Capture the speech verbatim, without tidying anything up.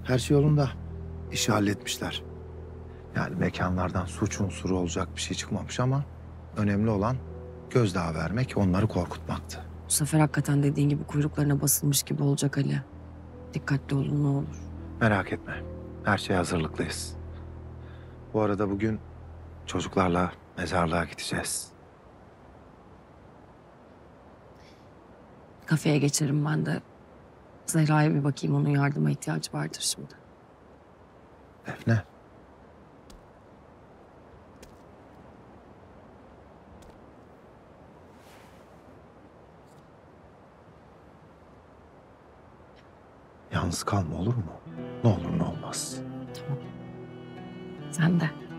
Her şey yolunda. İşi halletmişler. Yani mekanlardan suç unsuru olacak bir şey çıkmamış ama önemli olan gözdağı vermek, onları korkutmaktı. Bu sefer hakikaten dediğin gibi kuyruklarına basılmış gibi olacak Ali. Dikkatli olun ne olur. Merak etme. Her şeye hazırlıklıyız. Bu arada bugün çocuklarla mezarlığa gideceğiz. Kafeye geçerim ben de. Zehra'ya bir bakayım, onun yardıma ihtiyacı vardır şimdi. Defne. Yalnız kalma, olur mu? Ne olur ne olmaz. Tamam. Sen de.